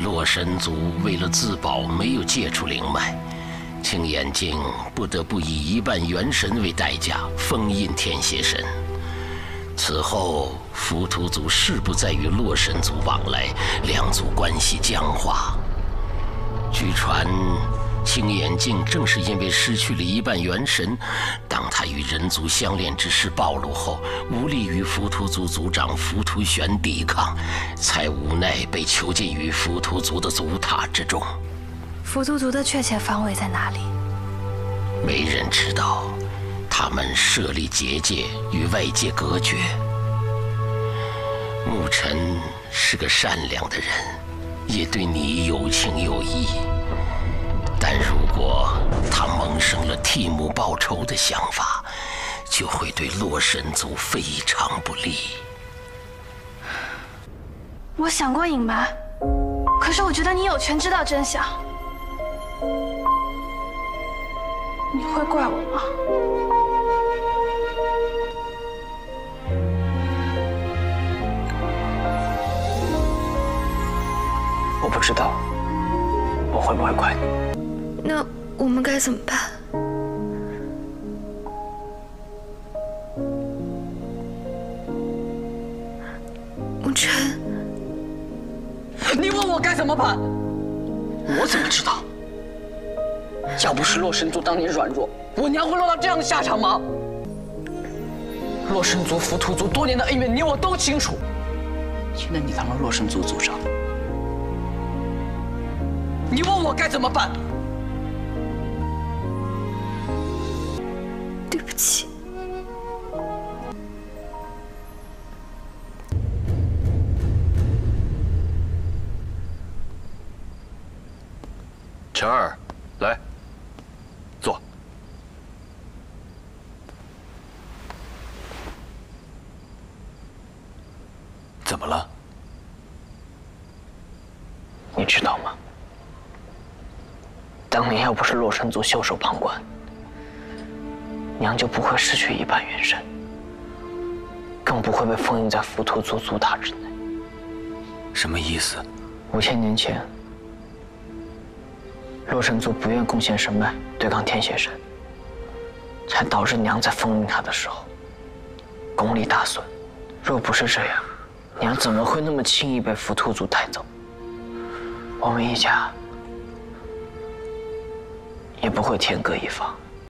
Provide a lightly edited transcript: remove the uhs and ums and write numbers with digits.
洛神族为了自保，没有借出灵脉，青眼镜不得不以1半元神为代价封印天邪神。此后，浮屠族誓不再与洛神族往来，两族关系僵化。据传，青眼镜正是因为失去了1半元神，当他与人族相恋之事暴露后，无力与浮屠族族长浮屠玄抵抗，才无奈被囚禁于浮屠族的族塔之中。 浮屠族的确切方位在哪里？ 没人知道。他们设立结界，与外界隔绝。牧尘是个善良的人，也对你有情有义。但如果他萌生了替母报仇的想法，就会对洛神族非常不利。 我想过隐瞒，可是我觉得你有权知道真相。你会怪我吗？ 我不知道我会不会怪你。 那我们该怎么办？沐尘， 你问我该怎么办？我怎么知道？要不是洛神族当年软弱，我娘会落到这样的下场吗？洛神族、浮屠族多年的恩怨，你我都清楚。现在你当了洛神族族长，你问我该怎么办？ 对不起。 晨儿，来，坐。怎么了？ 你知道吗？当年要不是洛神族袖手旁观，娘就不会失去1半元神，更不会被封印在浮屠族族塔之内。 什么意思 ？5000年前，洛神族不愿贡献神脉对抗天邪神，才导致娘在封印他的时候功力大损。若不是这样，娘怎么会那么轻易被浮屠族带走？我们一家也不会天各一方。